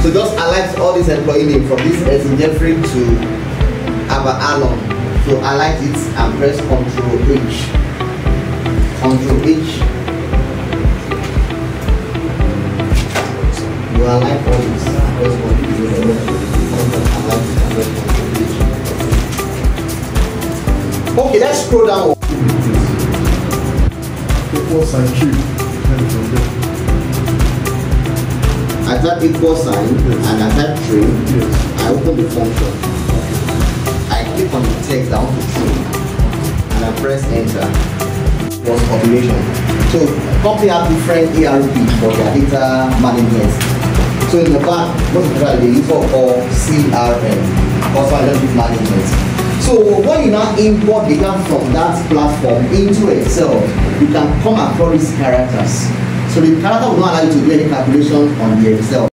So just highlight all these employee names from this Eddie Jeffrey to Abba Alon. So highlight it and press Ctrl H. Ctrl H. You highlight all this. Press Ctrl H. Okay, let's scroll down. Equal sign tree. I type equal sign and I type tree. I open the function. I click on the text down to tree and I press enter. Was population. So company have different ERP for their data management. So in the back, most of the time they use for CRM, customer relationship management. So when you now import data from that platform into Excel, you can come across these characters. So the character will not allow you to do any calculation on the Excel.